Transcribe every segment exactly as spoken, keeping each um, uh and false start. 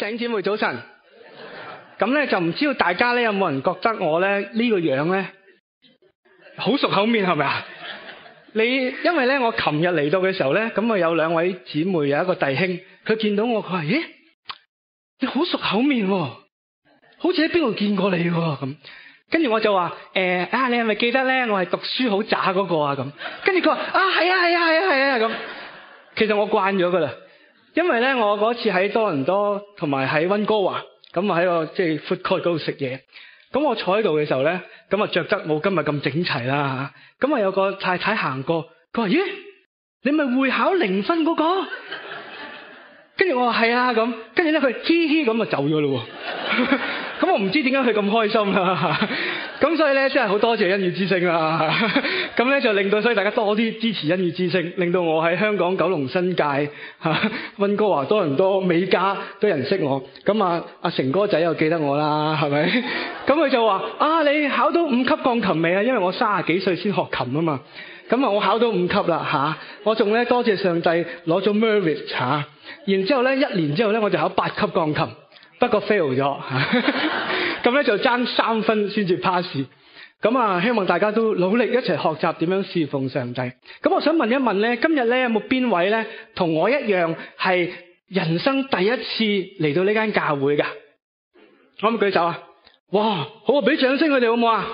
弟兄姊妹早晨。咁咧就唔知道大家咧有冇人覺得我咧呢個樣咧好熟口面係咪啊？你因為咧我琴日嚟到嘅時候咧，咁啊有兩位姊妹有一個弟兄，佢見到我佢話：咦，你好熟口面喎，好似喺邊度見過你喎咁。跟住我就話：誒啊，你係咪記得咧？我係讀書好渣嗰個啊咁。跟住佢話：啊係啊係啊係啊係啊咁。其實我慣咗噶啦。因為咧，我嗰次喺多倫多同埋喺溫哥華，咁啊喺個即係 food court 嗰度食嘢。咁我坐喺度嘅時候咧，咁啊着得冇今日咁整齊啦嚇。咁啊有個太太行過，佢話：咦，你咪會考零分嗰個？跟住我話係啊咁，跟住咧佢嘻嘻咁啊走咗咯喎。咁我唔知點解佢咁開心啦。咁所以咧真係好多謝恩語之聲啦。咁咧就令到所以大家多啲支持恩語之聲，令到我喺香港九龍新界嚇溫哥華多倫多美加都有人識我。咁啊阿成哥仔又記得我啦，係咪？咁佢就話：啊你考到五級鋼琴未啊？因為我三十幾歲先學琴啊嘛。咁啊我考到五級啦嚇，我仲咧多謝上帝攞咗 merit 嚇。然之後咧一年之後咧我就考八級鋼琴。不過 fail 咗，咁咧就爭三分先至 pass。咁啊，希望大家都努力一齊學習點樣侍奉上帝。咁我想問一問咧，今日咧有冇邊位咧同我一樣係人生第一次嚟到呢間教會㗎？可唔可以舉手啊？哇，好啊，俾掌聲佢哋好唔好啊？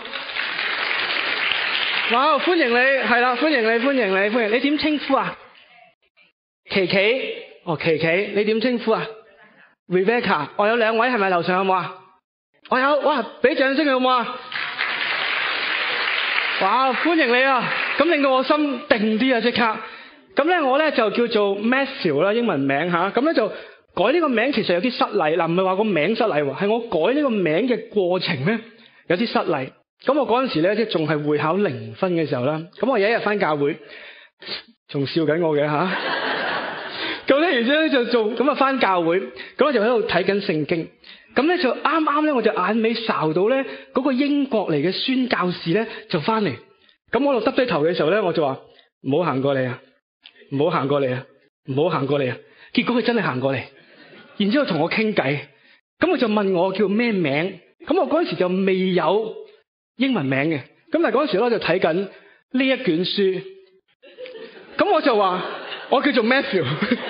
哇，歡迎你，係啦，歡迎你，歡迎你，歡迎你。你點稱呼啊？琪琪，哦，琪琪，你點稱呼啊？Rebecca， 我有兩位係咪樓上有冇啊？我有，哇！俾掌聲佢好唔好啊？哇！歡迎你啊！咁令到我心定啲啊！即刻咁咧，我咧就叫做 Matthew 啦，英文名嚇。咁咧就改呢個名其實有啲失禮嗱，唔係話個名失禮喎，係我改呢個名嘅過程咧有啲失禮。咁我嗰陣時咧即係仲係會考零分嘅時候啦。咁我有一日返教會，仲笑緊我嘅嚇。咁咧，然之後咧就做咁啊，返教會，咁我就喺度睇緊聖經。咁咧就啱啱咧，我就眼尾睄到咧嗰個英國嚟嘅宣教士咧就返嚟。咁我度耷低頭嘅時候咧，我就話：唔好行過嚟啊！唔好行過嚟啊！唔好行過嚟啊！結果佢真係行過嚟，然之後同我傾偈。咁佢就問我叫咩名？咁我嗰陣時就未有英文名嘅。咁但係嗰陣時咧就睇緊呢一卷書。咁我就話：我叫做 Matthew。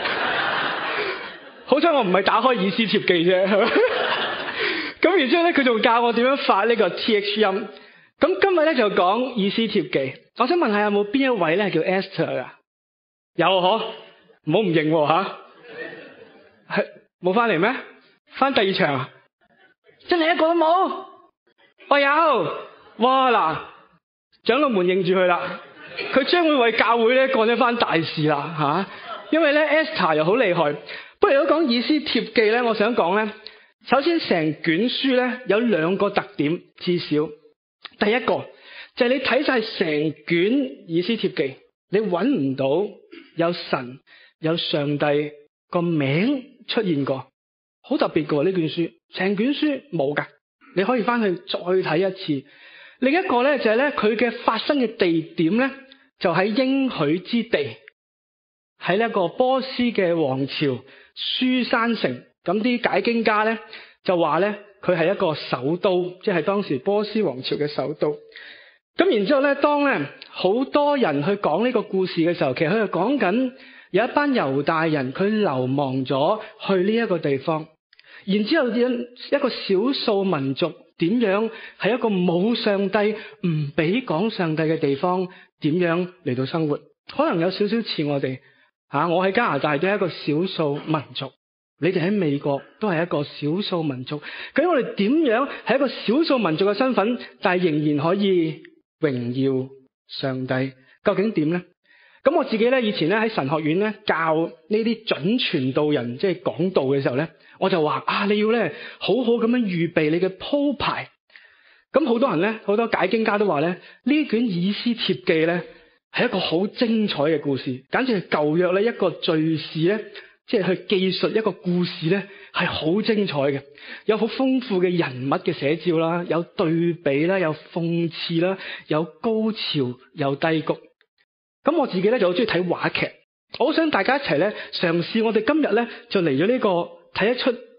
好彩我唔係打開以斯帖記啫，係咪？咁然之後咧，佢仲教我點樣發呢個 T H 音。咁今日咧就講以斯帖記。我想問下有冇邊一位咧係叫 Esther 噶？有嗬？唔好唔認喎吓。係冇翻嚟咩？翻第二場啊？真係一個都冇？我有。哇嗱，長老們認住佢啦。佢將會為教會咧幹一番大事啦吓。因為咧 Esther 又好厲害。不過如果講以斯帖記咧，我想講咧，首先成卷書咧有兩個特點，至少第一個就係、是、你睇晒成卷以斯帖記，你揾唔到有神有上帝個名出現過，好特別㗎呢卷書，成卷書冇㗎，你可以翻去再睇一次。另一個咧就係咧佢嘅發生嘅地點咧就喺應許之地，喺呢一個波斯嘅王朝書珊城。咁啲解經家咧就話咧佢係一個首都，即係當時波斯王朝嘅首都。咁然之後咧，當咧好多人去講呢個故事嘅時候，其實佢係講緊有一班猶大人佢流亡咗去呢一個地方，然之後一個少數民族點樣係一個冇上帝唔俾講上帝嘅地方點樣嚟到生活，可能有少少似我哋吓，我喺加拿大都係一個少數民族，你哋喺美國都係一個少數民族。究竟我哋點樣係一個少數民族嘅身份，但係仍然可以榮耀上帝？究竟點呢？咁我自己咧以前咧喺神學院咧教呢啲準傳道人即係講道嘅時候咧，我就話啊，你要咧好好咁樣預備你嘅鋪排。咁好多人咧，好多解經家都話咧，呢卷以斯帖記咧係一個好精彩嘅故事，簡直係舊約咧一個敘事咧，即係去記述一個故事咧，係好精彩嘅，有好豐富嘅人物嘅寫照啦，有對比啦，有諷刺啦，有高潮，有低谷。咁我自己咧就好中意睇話劇，我好想大家一齊咧嘗試，我哋今日咧就嚟咗呢個睇一出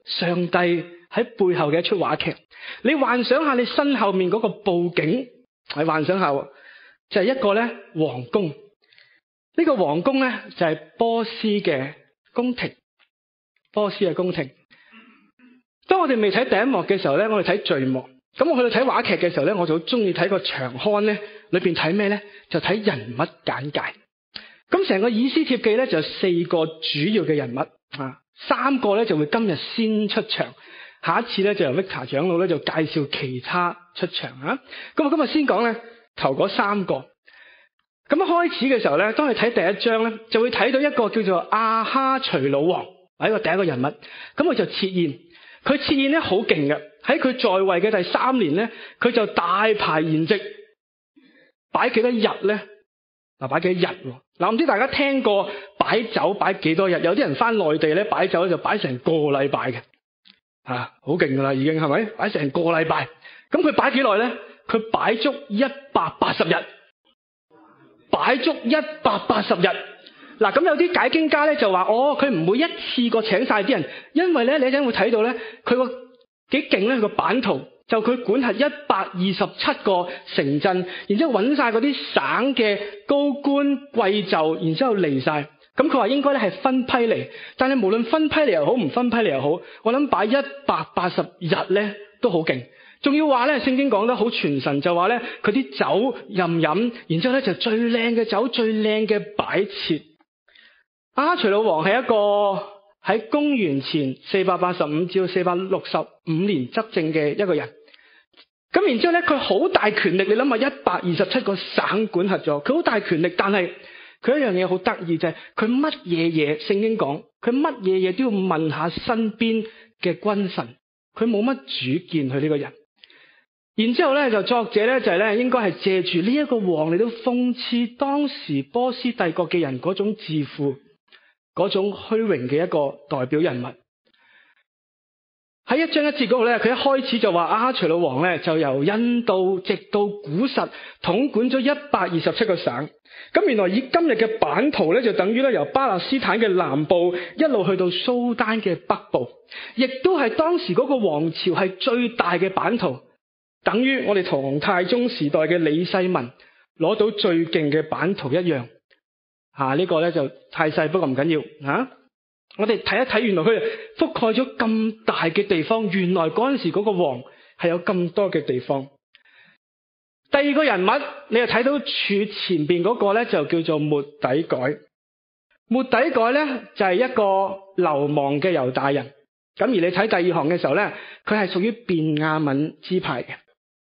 上帝喺背後嘅一出話劇。你幻想下你身後面嗰個布景，你幻想下就係一個咧皇宮。呢個皇宮咧就係波斯嘅宮廷，波斯嘅宮廷。當我哋未睇第一幕嘅時候咧，我哋睇序幕。咁我去到睇話劇嘅時候咧，我就好中意睇個長刊咧，裏邊睇咩咧？就睇人物簡介。咁成個以斯帖記咧就有四個主要嘅人物啊，三個咧就會今日先出場，下一次咧就由 Victor 長老咧就介紹其他出場啊。咁我今日先講咧頭嗰三個。咁一開始嘅時候咧，當你睇第一章咧，就會睇到一個叫做亞哈隨魯王，係一個第一個人物。咁佢就設宴，佢設宴咧好勁嘅。喺佢在位嘅第三年咧，佢就大排筵席，擺幾多日咧？嗱，擺幾多日？嗱，唔知大家聽過擺酒擺幾多日？有啲人翻內地咧擺酒咧就擺成個禮拜嘅，啊，好勁噶啦，已經係咪？擺成個禮拜。咁佢擺幾耐咧？佢擺足一百八十日，擺足一百八十日。嗱，咁有啲解經家咧就話，哦，佢唔會一次過請晒啲人，因為咧你一陣會睇到咧，佢個幾勁咧，佢個版圖就佢管轄一百二十七個城鎮，然之後揾晒嗰啲省嘅高官貴胄，然之後嚟晒。咁佢話應該咧係分批嚟，但係無論分批嚟又好，唔分批嚟又好，我諗擺一百八十日咧都好勁。仲要話咧，聖經講得好傳神，就話咧佢啲酒任飲，然之後咧就最靚嘅酒、最靚嘅擺設。亞哈隨魯王係一個喺公元前四百八十五至到四百六十五年執政嘅一個人。咁然之後咧，佢好大權力，你諗下一百二十七個省管轄咗，佢好大權力，但係佢一樣嘢好得意就係佢乜嘢嘢，聖經講佢乜嘢嘢都要問下身邊嘅君臣，佢冇乜主見佢呢個人。然之後咧就作者咧就係咧應該係借住呢一個王嚟到諷刺當時波斯帝國嘅人嗰種自負、嗰種虛榮嘅一個代表人物。喺一章一節嗰度咧，佢一開始就話亞哈隨魯王咧就由印度直到古實統管咗一百二十七個省。咁原來以今日嘅版圖咧，就等於咧由巴勒斯坦嘅南部一路去到蘇丹嘅北部，亦都係當時嗰個王朝係最大嘅版圖，等於我哋唐太宗時代嘅李世民攞到最勁嘅版圖一樣。吓、啊，呢、這個咧就太細，不過唔緊要吓。啊我哋睇一睇，原來佢覆蓋咗咁大嘅地方，原來嗰陣時嗰個王係有咁多嘅地方。第二個人物，你就睇到柱前邊嗰個咧，就叫做末底改。末底改咧就係、是、一個流亡嘅猶大人。咁而你睇第二行嘅時候咧，佢係屬於便雅憫支派嘅。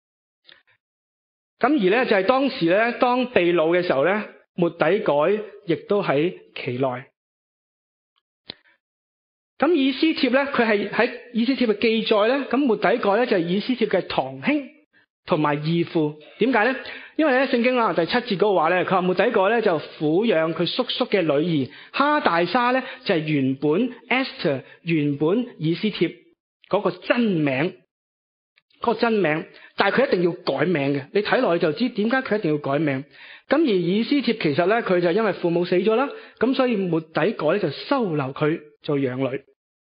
咁而咧就係、是、當時咧，當被擄嘅時候咧，末底改亦都喺其內。咁以斯帖咧，佢係喺以斯帖嘅記載咧，咁末底改咧就係以斯帖嘅堂兄同埋義父。點解咧？因為咧聖經啊第七節嗰個話咧，佢話末底改咧就撫養佢叔叔嘅女兒哈大沙咧，就係原本 Esther 原本以斯帖嗰個真名，嗰個真名，但係佢一定要改名嘅。你睇落去就知點解佢一定要改名。咁而以斯帖其實咧，佢就因為父母死咗啦，咁所以末底改咧就收留佢做養女。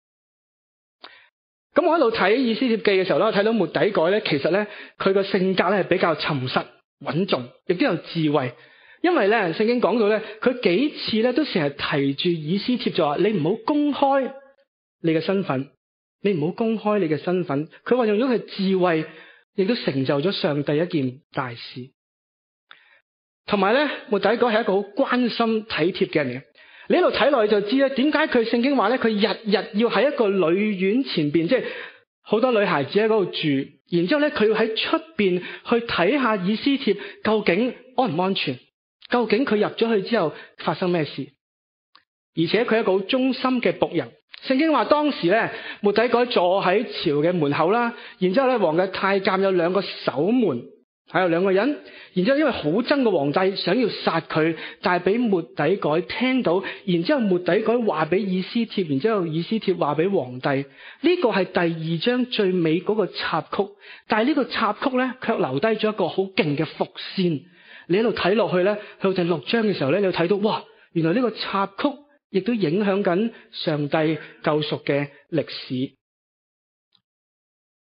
咁我喺度睇以斯帖記嘅時候咧，我睇到末底改咧，其實咧佢個性格咧係比較沉實穩重，亦都有智慧。因為咧聖經講到咧，佢幾次咧都成日提住以斯帖，就話你唔好公開你嘅身份，你唔好公開你嘅身份。佢話用咗佢智慧，亦都成就咗上帝一件大事。同埋咧，末底改係一個好關心體貼嘅人嘅。你喺度睇落去就知咧，點解佢聖經話咧，佢日日要喺一個女院前邊，即係好多女孩子喺嗰度住，然之後咧佢要喺出邊去睇下以斯帖究竟安唔安全，究竟佢入咗去之後發生咩事。而且佢係一個好忠心嘅僕人。聖經話當時咧，末底改坐喺朝嘅門口啦，然之後咧王嘅太監有兩個守門。係有兩個人，然之後因為好憎個皇帝，想要殺佢，但係俾末底改聽到，然之後末底改話俾以斯帖，然之後以斯帖話俾皇帝，呢、這個係第二章最尾嗰個插曲，但係呢個插曲咧，卻留低咗一個好勁嘅伏線。你喺度睇落去咧，去到第六章嘅時候咧，你會睇到哇，原來呢個插曲亦都影響緊上帝救贖嘅歷史。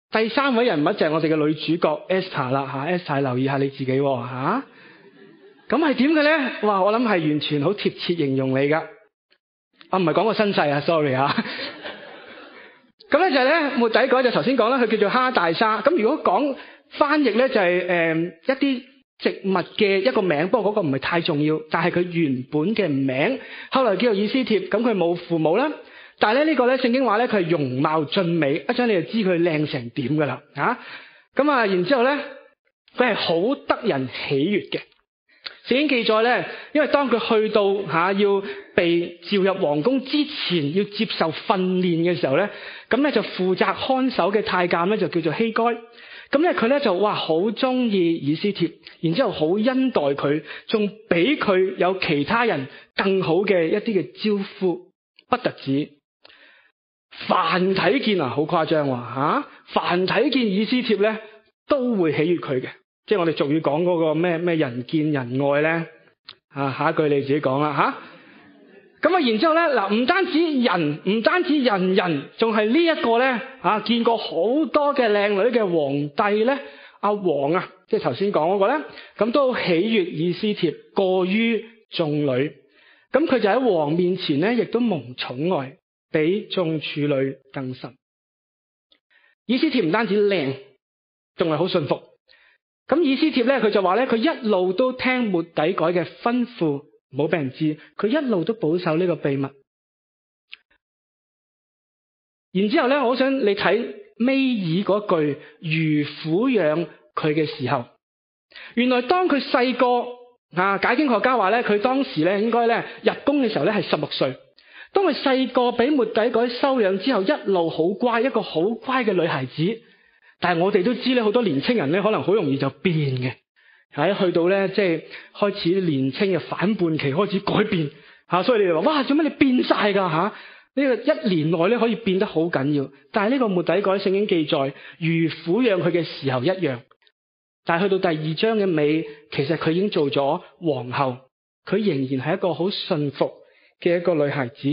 第三位人物就係我哋嘅女主角 Esther 啦吓 ，Esther 留意下你自己吓。咁係點嘅咧？哇！我諗係完全好貼切形容你噶。啊，唔係講個身世啊 ，sorry 啊。咁咧就係咧，末底改就頭先講啦，佢叫做哈大沙。咁如果講翻譯咧，就係、是、誒、呃、一啲植物嘅一個名，不過嗰個唔係太重要，但係佢原本嘅名，後來叫做以斯帖。咁佢冇父母啦，但係咧呢個咧聖經話咧佢係容貌俊美，一陣你就知佢靚成點噶啦吓。咁啊，然之後咧佢係好得人喜悅嘅。聖經記載咧，因為當佢去到吓、啊、要被召入皇宮之前，要接受訓練嘅時候咧，咁咧就負責看守嘅太監咧就叫做希該。咁咧佢咧就哇好中意以斯帖，然之後好恩待佢，仲俾佢有其他人更好嘅一啲嘅招呼，不特止。凡睇見啊，好誇張喎吓！凡睇見以斯帖咧，都會喜悅佢嘅。即係我哋俗語講嗰個咩咩人見人愛咧，啊下一句你自己講啦吓。咁啊，然之後咧嗱，唔單止人，唔單止人人，仲係呢一個咧啊，見過好多嘅靚女嘅皇帝咧，阿王啊，即係頭先講嗰個咧，咁都喜悅以斯帖過於眾女。咁佢就喺王面前咧，亦都蒙寵愛，比眾處女更甚。以斯帖唔單止靚，仲係好信服。咁以斯帖咧，佢就話咧，佢一路都聽末底改嘅吩咐，冇俾人知，佢一路都保守呢個秘密。然之後咧，我想你睇尾二嗰句，如撫養佢嘅時候，原來當佢細個啊，解經學家話咧，佢當時咧應該咧入宮嘅時候咧係十六歲。當佢細個俾末底改收養之後，一路好乖，一個好乖嘅女孩子。但係我哋都知咧，好多年青人咧，可能好容易就變嘅，喺去到咧即係開始年青嘅反叛期開始改變吓，所以你哋話哇，做乜你變晒噶吓？呢個一年內咧可以變得好緊要。但係呢個末底改聖經記載，如撫養佢嘅時候一樣。但係去到第二章嘅尾，其實佢已經做咗皇后，佢仍然係一個好順服嘅一個女孩子。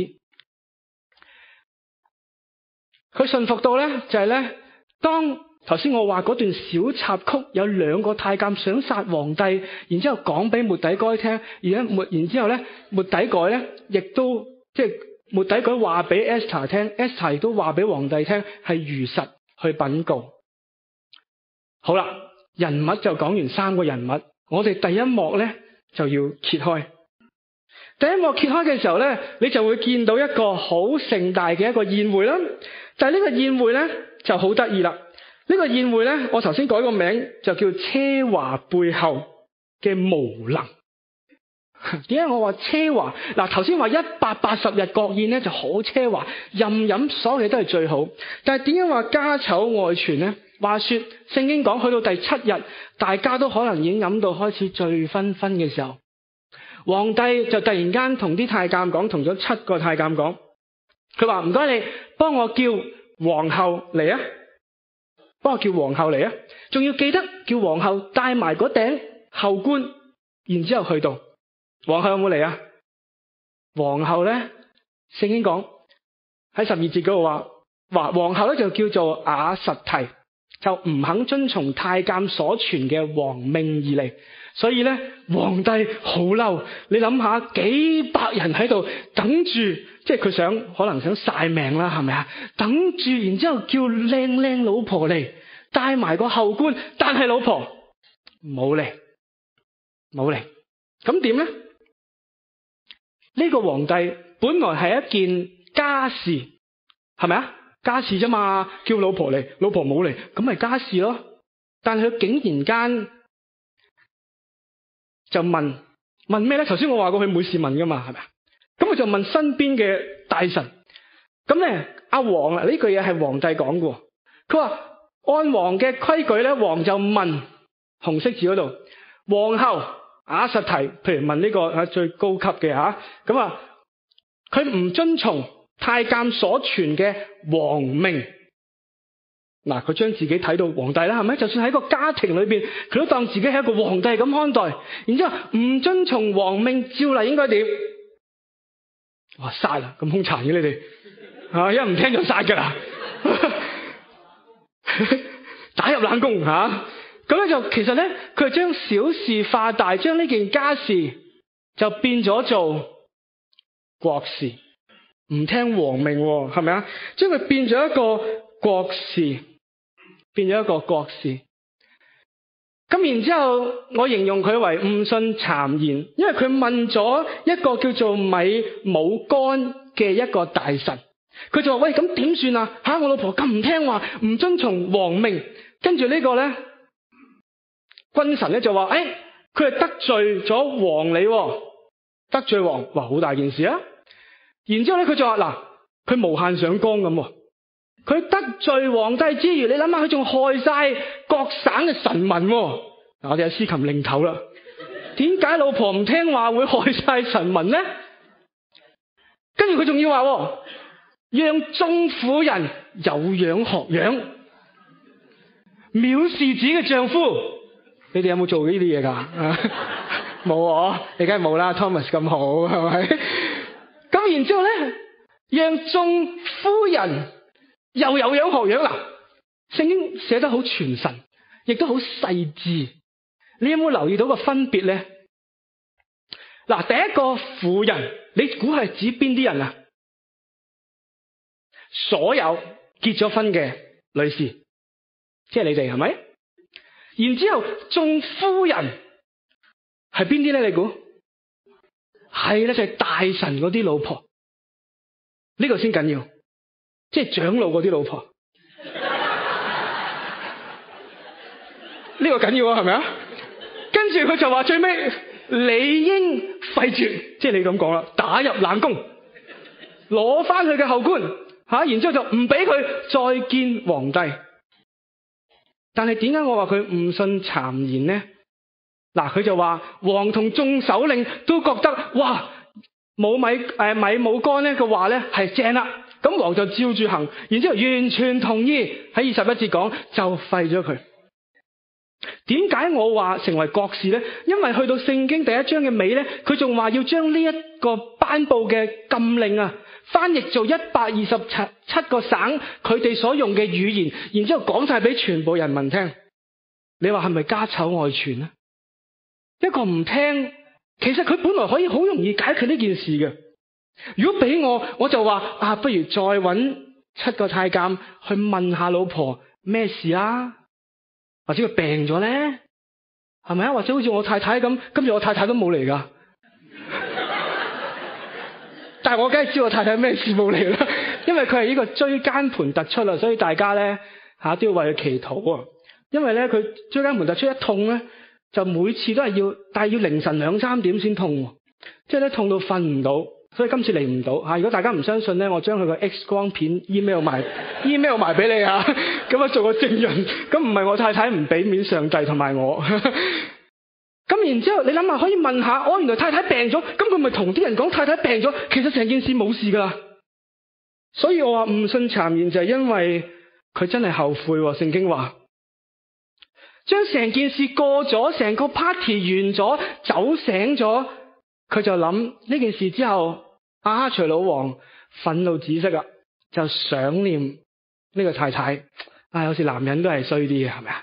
佢順服到咧就係咧，當頭先我話嗰段小插曲，有兩個太監想殺皇帝，然之後講俾末底改聽，而家末然之後咧，末底改咧亦都即係末底改話俾 Esther 聽 ，Esther 亦都話俾皇帝聽，係如實去稟告。好啦，人物就講完三個人物，我哋第一幕咧就要揭開。第一幕揭開嘅時候咧，你就會見到一個好盛大嘅一個宴會啦。但係呢個宴會咧就好得意啦。呢個宴會咧，我頭先改個名就叫奢華背後嘅無能。點解我話奢華？嗱，頭先話一百八十日國宴咧就好奢華，任飲所有嘢都係最好。但係點解話家醜外傳咧？話說聖經講去到第七日，大家都可能已經飲到開始醉醺醺嘅時候，皇帝就突然間同啲太監講，同咗七個太監講，佢話唔該你幫我叫皇后嚟啊！幫我叫皇后嚟啊！仲要記得叫皇后戴埋嗰頂后冠，然之後去到。皇后有冇嚟啊？皇后咧，聖經講喺十二節嗰度話，話皇后咧就叫做瓦實提，就唔肯遵從太監所傳嘅皇命而嚟，所以咧皇帝好嬲。你諗下，幾百人喺度等住，即係佢想可能想晒命啦，係咪啊？等住，然之後叫靚靚老婆嚟，戴埋個后冠，但係老婆冇嚟，冇嚟，咁點咧？呢個皇帝本來係一件家事，係咪啊？家事啫嘛，叫老婆嚟，老婆冇嚟，咁咪家事咯。但係佢竟然間就問問咩咧？頭先我話過佢每事問噶嘛，係咪啊？咁佢就問身邊嘅大臣。咁咧，阿王啊，呢句嘢係皇帝講嘅。佢話按王嘅規矩咧，王就問紅色字嗰度皇后瓦實提，譬如問呢個啊最高級嘅吓，咁啊佢唔遵從太監所傳嘅皇命。嗱，佢將自己睇到皇帝啦，係咪？就算喺個家庭裏邊，佢都當自己係一個皇帝咁看待。然之後唔遵從皇命，照例應該點？哇，殺啦！咁兇殘嘅你哋啊，一唔聽就殺噶啦！ 打入冷宮吓。咁咧就其實咧，佢係將小事化大，將呢件家事就變咗做國事，唔聽王命係咪啊？將佢變咗一個國事，變咗一個國事。咁然之後，我形容佢為誤信讒言，因為佢問咗一個叫做米母干嘅一個大臣，佢就話：喂，咁點算啊？吓，我老婆咁唔聽話，唔遵從王命。跟住呢個咧，君臣咧就話：誒、哎，佢係得罪咗王你，得罪王，哇，好大件事啊！然之後咧，佢就話：嗱，佢無限上綱咁，佢得罪皇帝之餘，你諗下，佢仲害晒各省嘅臣民。嗱，我哋有司琴領頭啦，點解老婆唔聽話會害晒臣民呢？跟住佢仲要話，讓眾婦人有樣學樣，藐視自己嘅丈夫。你哋有冇做過呢啲嘢噶？冇啊，你梗係冇啦。Thomas 咁好係咪？咁然之後咧，讓眾夫人又有樣學樣啦。聖經寫得好全神，亦都好細緻。你有冇留意到個分別咧？嗱，第一個婦人，你估係指邊啲人啊？所有結咗婚嘅女士，即係你哋係咪？然之後眾夫人係邊啲咧？你估係咧？就係、是、大臣嗰啲老婆，呢、這個先緊要，即係長老嗰啲老婆，呢個緊要啊，係咪啊？跟住佢就話最尾理應廢絕，即係你咁講啦，打入冷宮，攞翻佢嘅後冠吓，然之後就唔俾佢再見皇帝。但係點解我話佢誤信讒言呢？嗱，佢就話王同眾首領都覺得哇，冇米誒、呃、米母干呢個話咧係正啦，咁王就照住行，然之後完全同意，喺二十一節講就廢咗佢。點解我話成為國事呢？因為去到聖經第一章嘅尾呢，佢仲話要將呢一個頒布嘅禁令啊，翻譯做一百二十七七個省佢哋所用嘅語言，然之後講晒俾全部人民聽。你話係咪家醜外傳呢？一個唔聽，其實佢本來可以好容易解決呢件事嘅。如果俾我，我就話啊，不如再揾七個太監去問下老婆咩事啊？或者佢病咗咧，係咪啊？或者好似我太太咁，今日我太太都冇嚟噶，但係我梗係知我太太咩事冇嚟啦，因為佢係呢個椎間盤突出啦，所以大家咧吓都要為佢祈禱啊。因為咧佢椎間盤突出一痛咧，就每次都係要，但係要凌晨兩三點先痛，即係咧痛到瞓唔到。所以今次嚟唔到吓，如果大家唔相信咧，我將佢個 X 光片 email 埋 email 埋俾你啊，咁啊做個證人。咁唔係我太太唔俾面上帝同埋我。咁然之後你諗下，可以問下，哦，原來太太病咗，咁佢咪同啲人講太太病咗，其實成件事冇事噶啦。所以我話誤信讒言就係因為佢真係後悔。聖經話將成件事過咗，成個 party 完咗，酒醒咗，佢就諗呢件事之後，亞哈隨魯王憤怒止息啦，就想念呢個太太。啊，有時男人都係衰啲嘅，係咪啊？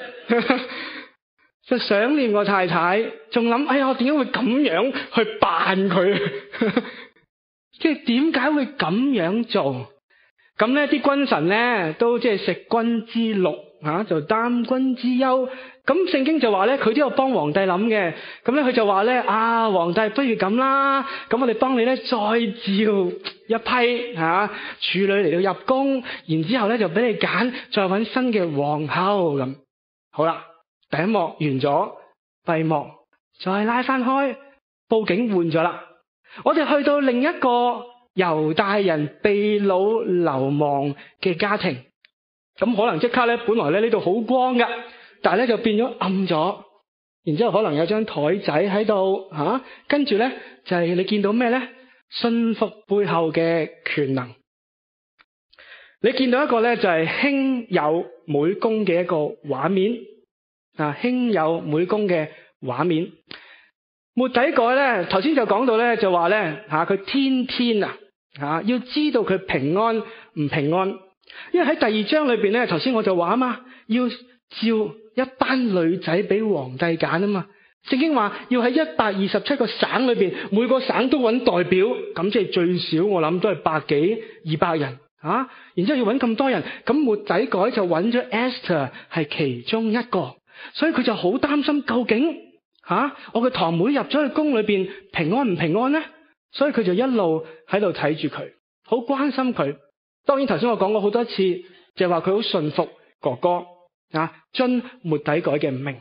就想念個太太，仲諗，哎呀，我點解會咁樣去扮佢？即係點解會咁樣做？咁呢啲君臣呢，都即係食君之祿吓，就擔君之憂。咁聖經就話咧，佢都有幫皇帝諗嘅。咁咧佢就話咧，啊，皇帝不如咁啦，咁我哋幫你咧再召一批吓、啊、處女嚟到入宮，然之後咧就俾你揀，再搵新嘅皇后咁。好啦，第一幕完咗，閉幕再拉翻開，布景換咗啦。我哋去到另一個猶大人被擄流亡嘅家庭，咁可能即刻咧，本來咧呢度好光噶。但係咧就變咗暗咗，然之後可能有張台仔喺度吓，跟住咧就係、是、你見到咩咧？信服背後嘅權能。你見到一個咧就係兄友妹恭嘅一個畫面啊，兄友妹恭嘅畫面。末底改咧，頭先就講到咧，就話咧吓佢天天啊吓，要知道佢平安唔平安。 因為喺第二章裏邊咧，頭先我就話啊嘛，要召一班女仔俾皇帝揀啊嘛。聖經話要喺一百二十七個省裏邊，每個省都揾代表，咁即係最少我諗都係百幾二百人啊。然之後要揾咁多人，咁末底改就揾咗 Esther 係其中一個，所以佢就好擔心究竟吓、啊、我嘅堂妹入咗去宮裏邊平安唔平安呢？所以佢就一路喺度睇住佢，好關心佢。當然頭先我講過好多次，就係話佢好順服哥哥啊，遵末底改嘅命。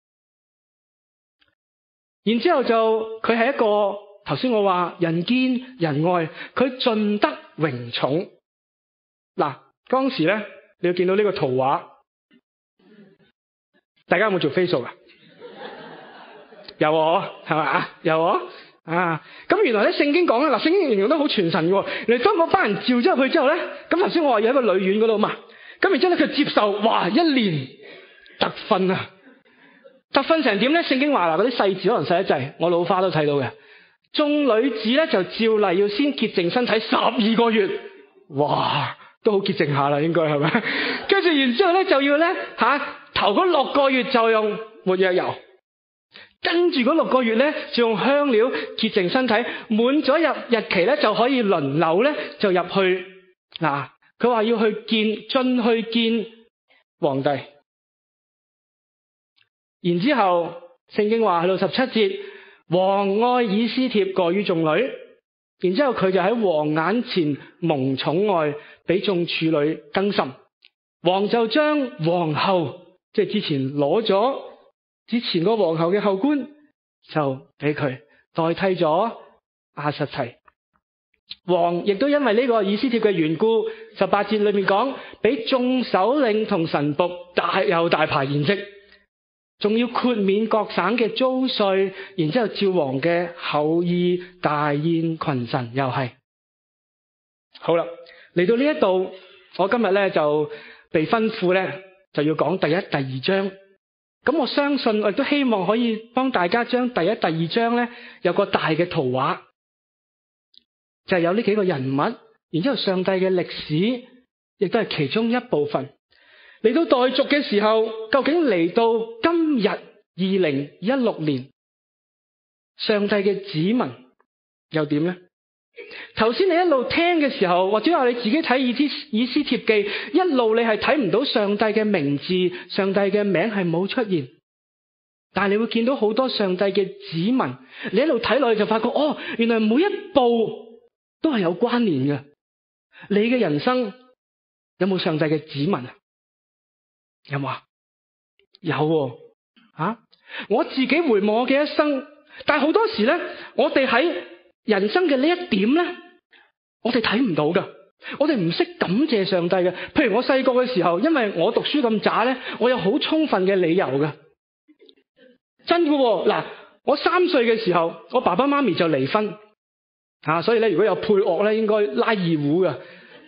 然之後就佢係一個頭先我話人見人愛，佢盡得榮寵。嗱，當時咧你要見到呢個圖畫，大家有冇做 facial 啊？有我係咪啊？有我啊！咁原來咧聖經講咧，嗱聖經形容得好傳神嘅。你當嗰班人召咗入去之後咧，咁頭先我話要喺個女院嗰度嘛，咁然之後咧佢接受，哇一年特訓啊！特訓成點咧？聖經話嗱，嗰啲細字可能細一滯，我老花都睇到嘅。眾女子咧就照例要先潔淨身體十二個月，哇，都好潔淨下啦，應該係咪？跟住然之後咧就要咧吓頭嗰六個月就用沒藥油，跟住嗰六個月咧就用香料潔淨身體，滿咗日日期咧就可以輪流咧就入去嗱。佢話要去見進去見皇帝。然之後，聖經話去到十七節，王愛以斯帖過於眾女。然之後佢就喺王眼前蒙寵愛，比眾處女更甚。王就將皇后，即係之前攞咗之前個皇后嘅后冠，就俾佢代替咗亞實提。王亦都因為呢個以斯帖嘅緣故，十八節裏面講，俾眾首領同臣僕大有大排筵席。仲要豁免各省嘅租稅，然之後照王嘅厚意大宴群臣，又係好啦。嚟到呢一度，我今日咧就被吩咐咧就要講第一、第二章。咁我相信我亦都希望可以幫大家將第一、第二章咧有個大嘅圖畫，就係有呢幾個人物，然之後上帝嘅歷史亦都係其中一部分。嚟到代族嘅時候，究竟嚟到今日二零一六年，上帝嘅子民又點呢？頭先你一路聽嘅時候，或者話你自己睇以斯以斯帖記，一路你係睇唔到上帝嘅名字，上帝嘅名係冇出現，但係你會見到好多上帝嘅子民，你一路睇落去就發覺，哦，原來每一步都係有關聯嘅。你嘅人生有冇上帝嘅子民啊？有冇啊？有喎，啊！我自己回望我嘅一生，但係好多時咧，我哋喺人生嘅呢一點咧，我哋睇唔到噶，我哋唔識感謝上帝嘅。譬如我細個嘅時候，因為我讀書咁渣咧，我有好充分嘅理由嘅，真噶喎。嗱，我三歲嘅時候，我爸爸媽咪就離婚，啊，所以咧如果有配樂咧，應該拉二胡噶。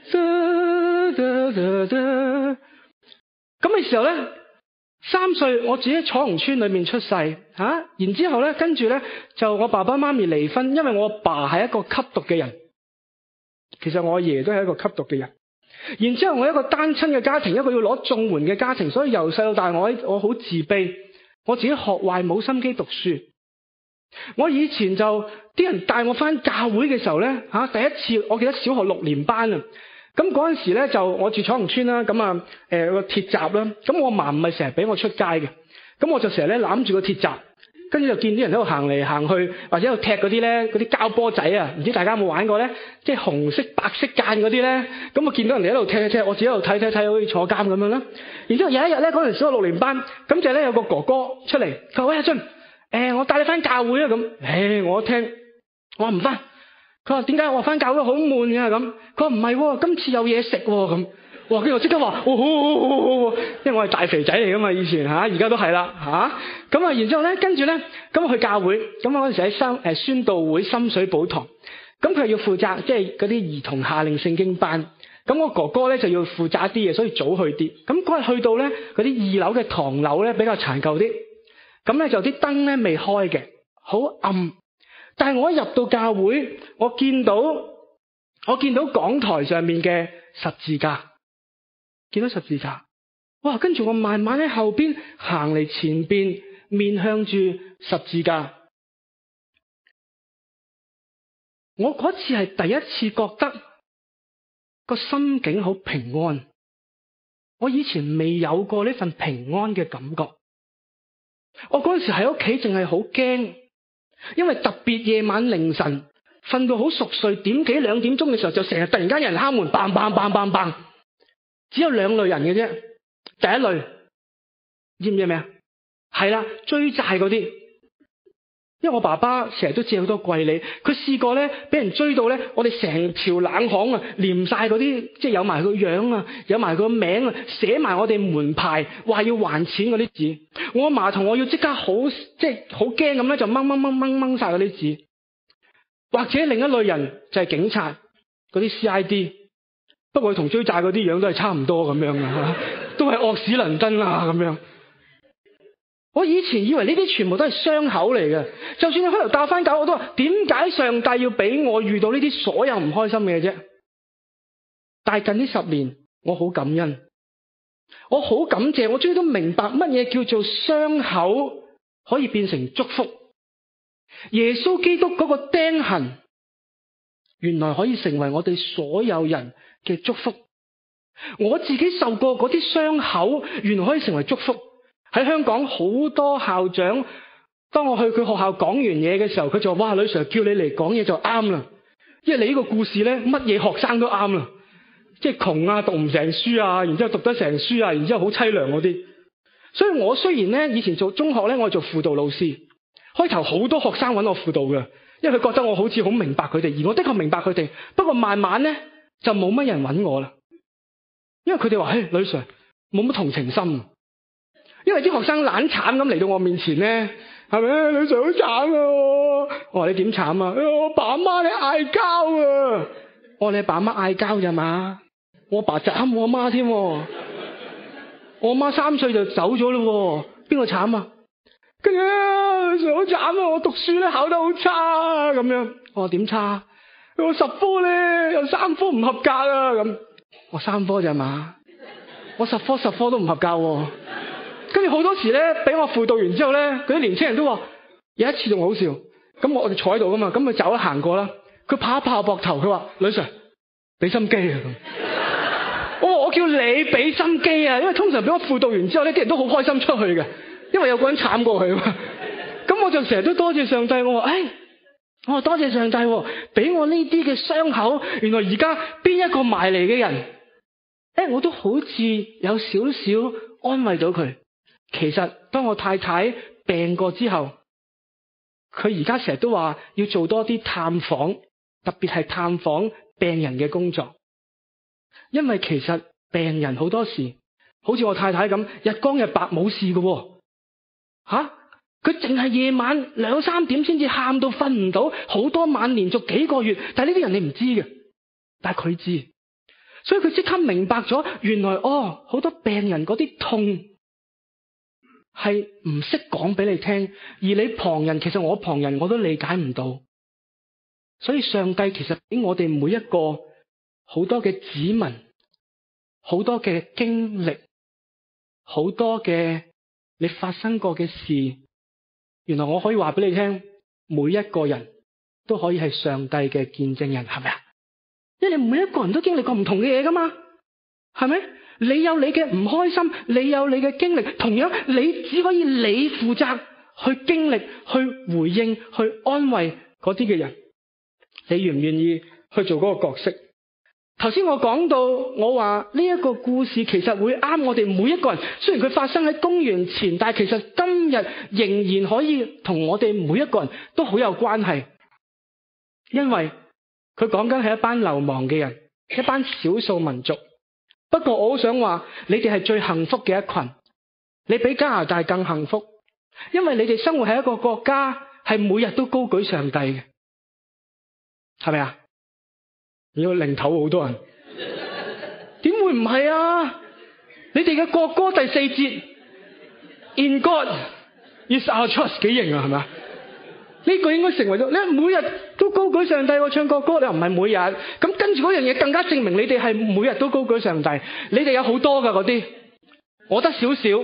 咁嘅時候咧，三歲我自己喺彩虹村裏面出世，吓、啊，然之後咧，跟住咧就我爸爸媽咪離婚，因為我阿爸係一個吸毒嘅人，其實我阿爺都係一個吸毒嘅人。然之後我一個單親嘅家庭，一個要攞綜援嘅家庭，所以由細到大我我好自卑，我自己學壞，冇心機讀書。我以前就啲人帶我翻教會嘅時候咧，吓、啊，第一次我記得小學六年班啊。咁嗰陣時咧就我住彩虹村啦，咁啊誒個鐵閘啦，咁我阿嫲唔係成日俾我出街嘅，咁我就成日咧攬住個鐵閘，跟住就見啲人喺度行嚟行去，或者喺度踢嗰啲咧嗰啲膠波仔啊，唔知大家有冇玩過咧？即係紅色白色間嗰啲咧，咁我見到人哋喺度踢踢，我自己喺度睇睇睇，好似坐監咁樣啦。然之後有一日咧，嗰陣小學六年班，咁就咧有個哥哥出嚟，佢話喂阿俊，誒我帶你翻教會啊咁，誒我一聽，我話唔翻。佢話點解？我話翻教會好悶嘅咁。佢話唔係，今次有嘢食咁。哇！跟住我即刻話，哦好好好好好，因為我係大肥仔嚟噶嘛，以前吓，而家都係啦吓。咁啊，然之後咧，跟住咧，咁去教會，咁我嗰陣時喺深誒宣道會深水埗堂，咁佢要負責即係嗰啲兒童夏令聖經班。咁我哥哥咧就要負責一啲嘢，所以早去啲。咁嗰日去到咧，嗰啲二樓嘅唐樓咧比較殘舊啲，咁咧就啲燈咧未開嘅，好暗。但係我一入到教會，我見到我見到講台上面嘅十字架， 見到十字架，哇！跟住我慢慢喺後邊行嚟前邊，面向住十字架。我嗰次係第一次覺得個心境好平安，我以前未有過呢份平安嘅感覺。我嗰陣時喺屋企淨係好驚，因為特別夜晚凌晨瞓到好熟睡，點幾兩點鐘嘅時候就成日突然間有人敲門，嘭嘭嘭嘭嘭。只有兩類人嘅啫，第一類知唔知咩啊？係啦，追債嗰啲。因為我爸爸成日都借好多貴利，佢試過咧俾人追到咧，我哋成條冷巷啊，連晒嗰啲即係有埋個樣啊，有埋個名啊，寫埋我哋門牌，話要還錢嗰啲紙。我阿嫲同我要即刻好即係好驚咁咧，就掹掹掹掹掹晒嗰啲紙。或者另一類人就係警察嗰啲 C I D， 不過佢同追債嗰啲樣都係差唔多咁樣嘅，都係惡死能登啊咁樣。我以前以為呢啲全部都係傷口嚟嘅，就算你開頭打翻狗，我都話點解上帝要俾我遇到呢啲所有唔開心嘅啫？但係近呢十年，我好感恩，我好感謝，我終於都明白乜嘢叫做傷口可以變成祝福。耶穌基督嗰個釘痕，原來可以成為我哋所有人嘅祝福。我自己受過嗰啲傷口，原來可以成為祝福。喺香港好多校長，當我去佢學校講完嘢嘅時候，佢就話：哇，呂 Sir 叫你嚟講嘢就啱啦，因為你呢個故事咧，乜嘢學生都啱啦，即係窮啊，讀唔成書啊，然之後讀得成書啊，然之後好淒涼嗰啲。所以我雖然咧以前做中學咧，我係做輔導老師，開頭好多學生揾我輔導嘅，因為佢覺得我好似好明白佢哋，而我的確明白佢哋。不過慢慢咧就冇乜人揾我啦，因為佢哋話：嘿，呂 Sir 冇乜同情心。因為啲學生懶慘咁嚟到我面前咧，係咪啊？呂 Sir 好慘啊！我話你點慘啊？我爸阿媽你嗌交啊！我話你爸阿媽嗌交咋嘛？我爸斬我阿媽添，我阿媽三歲就走咗咯，邊個慘啊？跟住呂 Sir 好慘啊！我讀書咧考得好差啊，咁樣。我話點差？我十科咧有三科唔合格啊，咁。我三科咋嘛？我十科十科都唔合格喎。跟住好多時咧，俾我輔導完之後咧，嗰啲年青人都話，有一次仲好笑。咁我哋坐喺度噶嘛，咁佢走咗行過啦。佢拍一拍我膊頭，佢話：呂 Sir 俾心機啊！我話我叫你俾心機啊，因為通常俾我輔導完之後呢啲人都好開心出去嘅，因為有個人慘過佢啊嘛。咁我就成日都多謝上帝，我話：誒，我話多謝上帝，俾我呢啲嘅傷口，原來而家邊一個埋嚟嘅人，誒，我都好似有少少安慰到佢。其實當我太太病過之後，佢而家成日都話要做多啲探訪，特別係探訪病人嘅工作。因為其實病人好多時，好似我太太咁，日光日白冇事嘅，吓，佢淨係夜晚兩三點先至喊到瞓唔到，好多晚連續幾個月。但係呢啲人你唔知嘅，但係佢知，所以佢即刻明白咗，原來哦，好多病人嗰啲痛係唔識講俾你聽，而你旁人，其實我旁人我都理解唔到。所以上帝其實俾我哋每一個好多嘅指紋，好多嘅經歷，好多嘅你發生過嘅事，原來我可以話俾你聽，每一個人都可以係上帝嘅見證人，係咪啊？因為你每一個人都經歷過唔同嘅嘢噶嘛，係咪？你有你嘅唔開心，你有你嘅經歷，同樣你只可以你負責去經歷、去回應、去安慰嗰啲嘅人。你願唔願意去做嗰個角色？頭先我講到，我話呢一個故事其實會啱我哋每一個人。雖然佢發生喺公元前，但係其實今日仍然可以同我哋每一個人都好有關係。因為佢講緊係一班流亡嘅人，一班少數民族。不過我好想話，你哋係最幸福嘅一群，你比加拿大更幸福，因為你哋生活喺一個國家係每日都高舉上帝嘅，係咪啊？要領頭好多人，點會唔係啊？你哋嘅國歌第四節 In God is our trust 幾型啊，係咪啊？ 呢個應該成為咗，你每日都高舉上帝，唱國歌，你又唔係每日，咁跟住嗰樣嘢更加證明你哋係每日都高舉上帝。你哋有好多噶嗰啲，我得少少。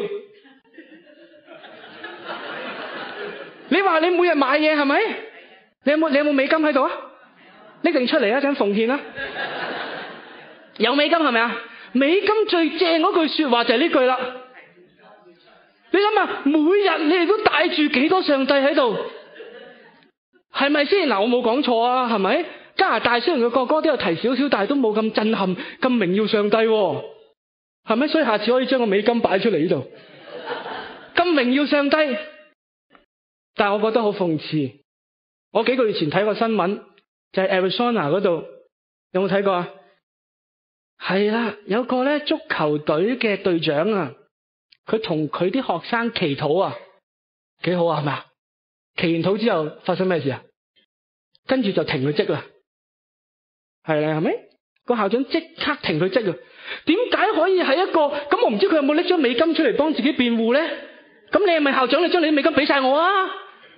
你話你每日買嘢係咪？你有冇你有冇美金喺度啊？拎定出嚟啊！想奉獻啊！有美金係咪啊？美金最正嗰句說話就係呢句啦。你諗下，每日你哋都帶住幾多上帝喺度？係咪先？嗱，我冇講錯啊，係咪？加拿大雖然個國歌都有提少少，但係都冇咁震撼、咁榮耀上帝，係咪？所以下次可以將個美金擺出嚟呢度，咁榮耀上帝。但係我覺得好諷刺。我幾個月前睇過新聞，就係 Arizona 嗰度，有冇睇過啊？係啦，有個咧足球隊嘅隊長啊，佢同佢啲學生祈禱啊，幾好啊，係咪啊？祈完禱之後發生咩事啊？跟住就停佢職啦，係啦，係咪？個校長即刻停佢職啊？點解可以係一個咁？我唔知佢有冇拎張美金出嚟幫自己辯護咧？咁你係咪校長？你將你啲美金俾晒我啊？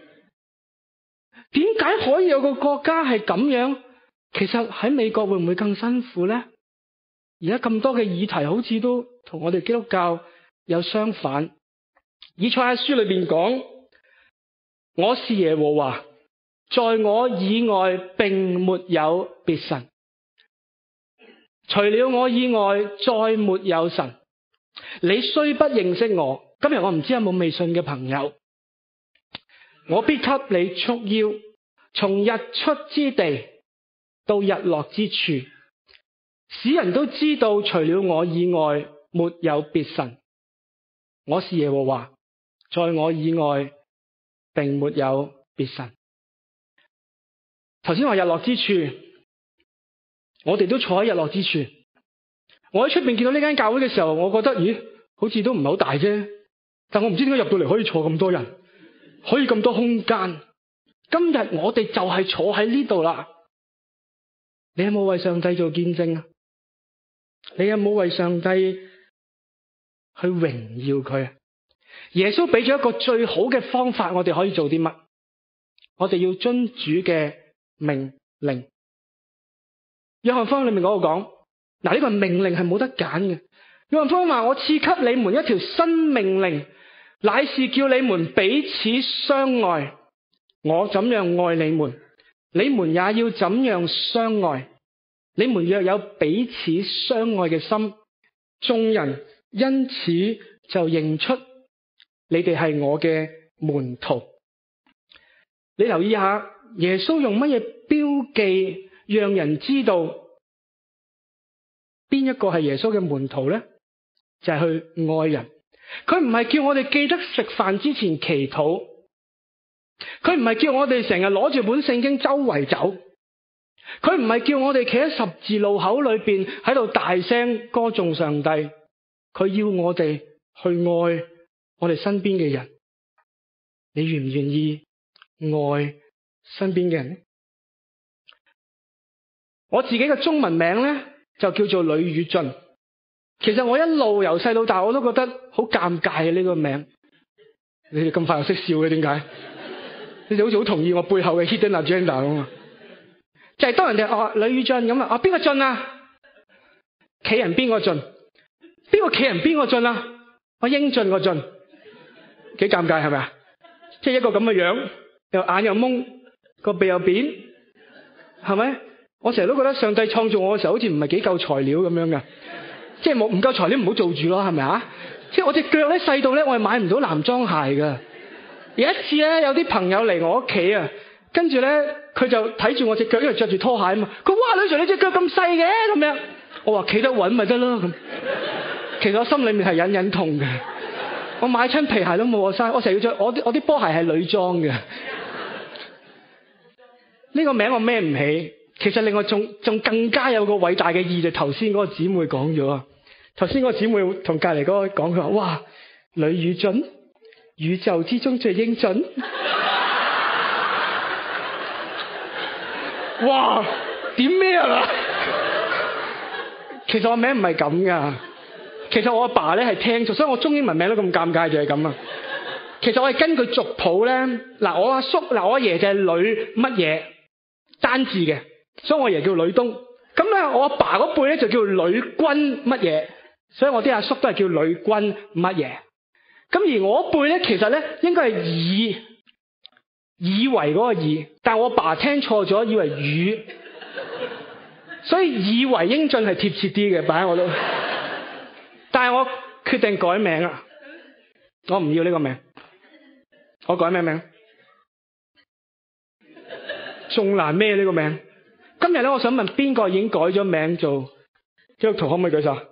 點解可以有個國家係咁樣？其實喺美國會唔會更辛苦咧？而家咁多嘅議題好似都同我哋基督教有相反。以賽亞書裏邊講，我是耶和華，在我以外並沒有別神，除了我以外再沒有神。你雖不認識我，今日我唔知有冇未信嘅朋友，我必給你束腰，從日出之地到日落之處，使人都知道除了我以外沒有別神。我是耶和華，在我以外並沒有別神。頭先話日落之處，我哋都坐喺日落之處。我喺出邊見到呢間教會嘅時候，我覺得咦，好似都唔係好大啫。但我唔知點解入到嚟可以坐咁多人，可以咁多空間。今日我哋就係坐喺呢度啦。你有冇為上帝做見證啊？你有冇為上帝去榮耀佢啊？耶穌俾咗一個最好嘅方法，我哋可以做啲乜？我哋要遵主嘅命令。約翰福音裏面嗰個講，嗱，呢個命令係冇得揀嘅。約翰福音話，我賜給你們一條新命令，乃是叫你們彼此相愛。我怎樣愛你們，你們也要怎樣相愛。你們若有彼此相愛嘅心，眾人因此就認出你哋係我嘅門徒。你留意下，耶穌用乜嘢標記讓人知道邊一個係耶穌嘅門徒呢？就係去愛人。佢唔係叫我哋記得食飯之前祈禱，佢唔係叫我哋成日攞住本聖經周圍走，佢唔係叫我哋企喺十字路口裏邊喺度大聲歌頌上帝。佢要我哋去愛我哋身邊嘅人。你願唔願意愛身邊嘅人呢？我自己嘅中文名呢，就叫做呂宇俊。其實我一路由細到大我都覺得好尷尬嘅呢個名。你哋咁快又識笑嘅，點解？你哋好似好同意我背後嘅 hidden agenda 咁啊！就係當人哋哦呂宇俊咁啊，啊邊個俊啊？企人邊個俊？邊個企人邊個俊啊？我英俊個俊，幾尷尬係咪啊？即係一個咁嘅樣，又眼又蒙，個鼻又扁，係咪？我成日都覺得上帝創造我嘅時候，好似唔係幾夠材料咁樣嘅，即係冇唔夠材料唔好做住咯，係咪啊？即係我隻腳咧細到咧，我係買唔到男裝鞋噶。有一次咧，有啲朋友嚟我屋企啊，跟住咧佢就睇住我隻腳，因為着住拖鞋啊嘛。佢哇，呂 Sir 你隻腳咁細嘅咁樣，我話企得穩咪得咯咁。其實我心裏面係隱隱痛嘅。我買親皮鞋都冇我嘥，我成日要着我啲我啲波鞋係女裝嘅。呢個名我孭唔起。其實另外仲仲更加有個偉大嘅意，就頭先嗰個姊妹講咗啊。頭先嗰個姊妹同隔籬嗰個講，佢話哇，呂宇俊，宇宙之中最英俊。哇，點咩啊？其實我名唔係咁噶。其實我阿爸咧係聽錯，所以我中英文名都咁尷尬就係咁啊。 其實我係根據族譜咧，嗱我阿叔嗱我阿爺就係呂乜嘢單字嘅，所以我阿爺叫呂東。咁咧我阿爸嗰輩咧就叫呂君乜嘢，所以我啲阿叔都係叫呂君乜嘢。咁而我嗰輩咧其實咧應該係以以為嗰個以，但我阿爸聽錯咗，以為魚，所以以為英俊係貼切啲嘅，擺喺我度。但係我決定改名啊！我唔要呢個名，我改咩名？仲難咩呢個名？今日咧，我想問邊個已經改咗名做基督徒，可唔可以舉手？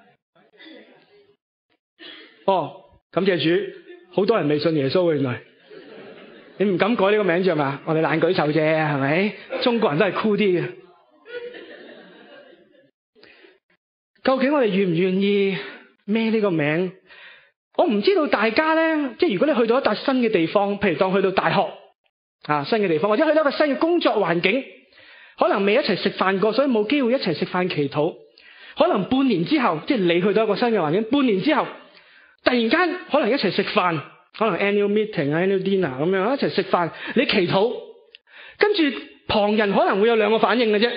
哦，感謝主，好多人未信耶穌嘅原來。你唔敢改呢個名啫嘛？我哋懶舉手啫，係咪？中國人都係酷啲嘅。究竟我哋願唔願意孭呢個名？我唔知道大家咧，即係如果你去到一笪新嘅地方，譬如當去到大學啊，新嘅地方，或者去到一個新嘅工作環境，可能未一齊食飯過，所以冇機會一齊食飯祈禱。可能半年之後，即係你去到一個新嘅環境，半年之後突然間可能一齊食飯，可能 annual meeting 啊 annual dinner 咁樣一齊食飯，你祈禱，跟住旁人可能會有兩個反應嘅啫。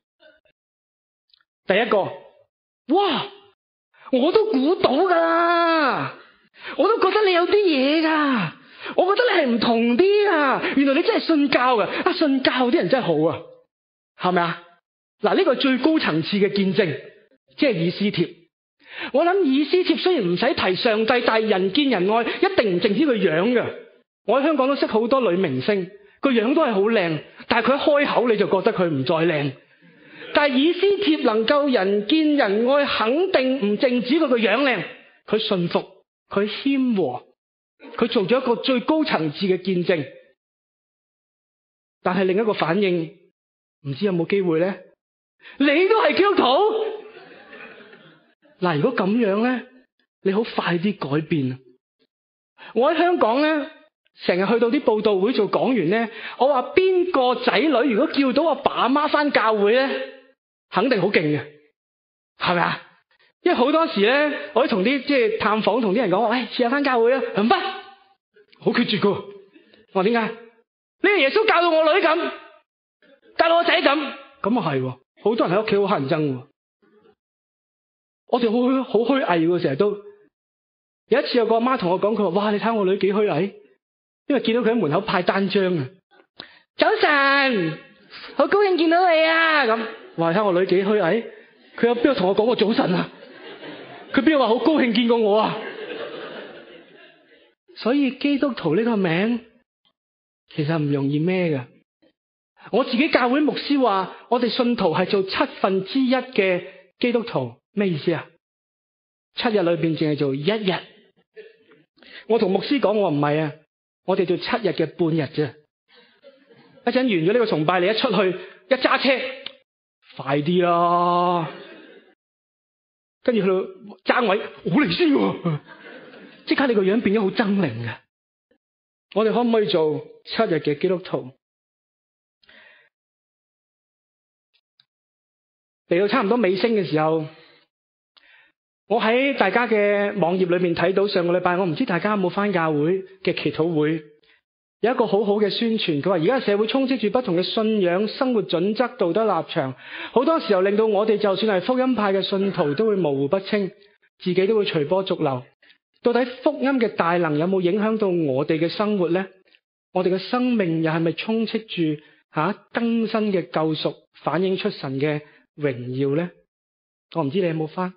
第一個，哇，我都估到噶啦，我都覺得你有啲嘢噶，我覺得你係唔同啲啊，原來你真係信教噶，啊信教啲人真係好啊，係咪啊？嗱，呢個最高層次嘅見證，即係以斯帖。我諗以斯帖雖然唔使提上帝，但係人見人愛，一定唔淨止佢樣嘅。我喺香港都識好多女明星，個樣都係好靚，但係佢一開口你就覺得佢唔再靚。但係以斯帖能夠人見人愛，肯定唔淨止佢個樣靚，佢順服，佢謙和，佢做咗一個最高層次嘅見證。但係另一個反應，唔知有冇機會咧？你都係基督徒？嗱，如果咁樣咧，你好快啲改變。我喺香港咧，成日去到啲佈道會做講員咧，我話邊個仔女如果叫到阿爸阿媽返教會咧，肯定好勁嘅，係咪啊？因為好多時咧，我都同啲即係探訪同啲人講話，喂，試下返教會啊，唔返，好決絕噶。我話點解？呢個耶穌教到我女咁，教到我仔咁，咁啊係，好多人喺屋企好乞人憎。我哋好好虛偽喎，成日都。有一次有個阿媽同我講，佢話：哇，你睇我女幾虛偽，因為見到佢喺門口派單張啊。早晨，好高興見到你啊！咁，哇，睇我女幾虛偽，佢有邊個同我講過早晨啊？佢邊個話好高興見過我啊？所以基督徒呢個名其實唔容易孭㗎。我自己教會牧師話，我哋信徒係做七分之一嘅基督徒。咩意思啊？七日裏邊淨係做一日。我同牧師講，我唔係啊，我哋做七日嘅半日啫。一陣完咗呢個崇拜，你一出去一揸車，快啲啦！跟住去到爭位，好嚟先喎，即刻你個樣變咗好猙獰嘅。我哋可唔可以做七日嘅基督徒？嚟到差唔多尾聲嘅時候，我喺大家嘅網頁裏面睇到，上個禮拜我唔知大家有冇返教會嘅祈禱會，有一個好好嘅宣傳。佢話而家社會充斥住不同嘅信仰、生活準則、道德立場，好多時候令到我哋就算係福音派嘅信徒都會模糊不清，自己都會隨波逐流。到底福音嘅大能有冇影響到我哋嘅生活呢？我哋嘅生命又係咪充斥住吓更新嘅救贖，反映出神嘅榮耀呢？我唔知你有冇返。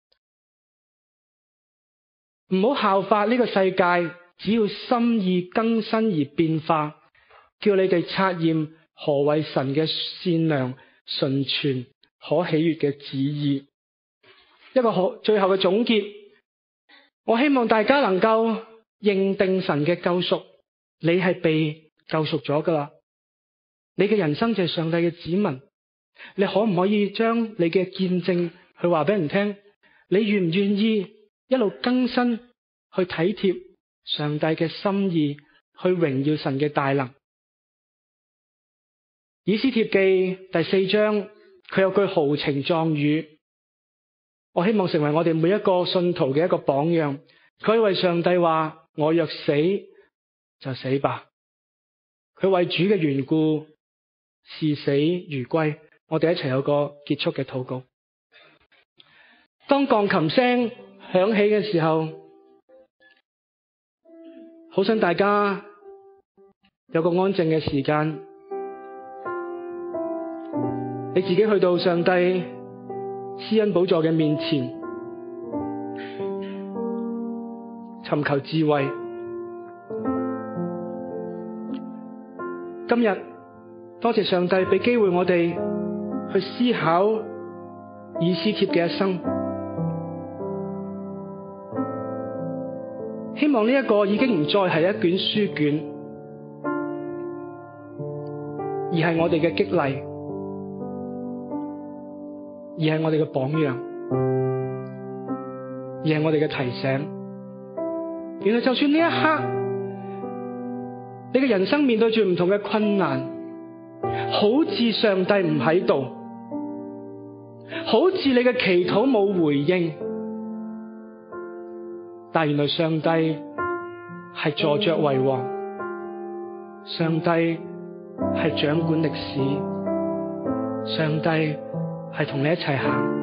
唔好效法呢個世界，只要心意更新而變化，叫你哋察驗何為神嘅善良、純全、可喜悅嘅旨意。一個好最後嘅總結，我希望大家能夠認定神嘅救贖，你係被救贖咗噶啦，你嘅人生就係上帝嘅子民。你可唔可以將你嘅見證去話俾人聽？你願唔願意一路更新，去體貼上帝嘅心意，去榮耀神嘅大能？以斯帖記第四章，佢有句豪情壯語，我希望成為我哋每一個信徒嘅一個榜樣。佢為上帝話： 我若死就死吧。佢為主嘅緣故視死如歸。我哋一齊有個結束嘅禱告。當鋼琴聲響起嘅時候，好想大家有個安靜嘅時間，你自己去到上帝施恩寶座嘅面前，尋求智慧。今日多謝上帝俾機會我哋去思考以斯帖嘅一生，希望呢一個已經唔再係一卷書卷，而係我哋嘅激勵，而係我哋嘅榜樣，而係我哋嘅提醒。原來就算呢一刻你嘅人生面對住唔同嘅困難，好似上帝唔喺度，好似你嘅祈禱冇回應，但原來上帝係坐着為王，上帝係掌管歷史，上帝係同你一齊行。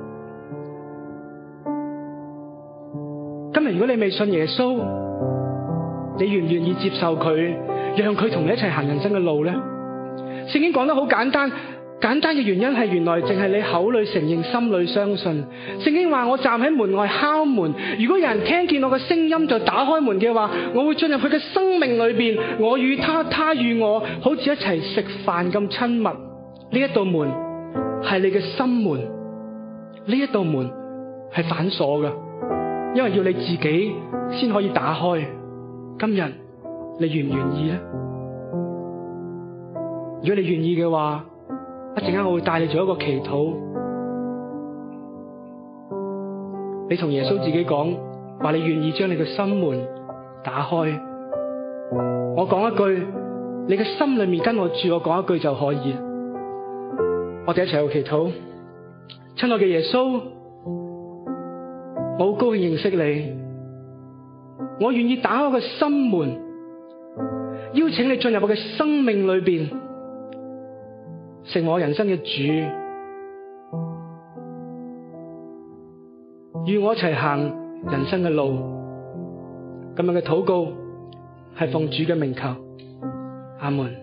今日如果你未信耶穌，你願唔願意接受佢，讓佢同你一齊行人生嘅路呢？聖經講得好簡單，簡單嘅原因係原來淨係你口裏承認，心裏相信。聖經話我站喺門外敲門，如果有人聽見我嘅聲音就打開門嘅話，我會進入佢嘅生命裏邊，我與他，他與我好似一齊食飯咁親密。呢一道門係你嘅心門，呢一道門係反鎖㗎，因為要你自己先可以打開。今日你願唔願意呢？如果你願意嘅話，一陣間我會帶你做一個祈禱。你同耶穌自己講，話你願意將你嘅心門打開。我講一句，你嘅心裏面跟我住，我講一句就可以。我哋一齊有祈禱。親愛嘅耶穌，我好高興認識你，我願意打開個心門，邀請你進入我嘅生命裏邊，成為我人生嘅主，與我一齊行人生嘅路。咁樣嘅禱告係奉主嘅名求，阿門。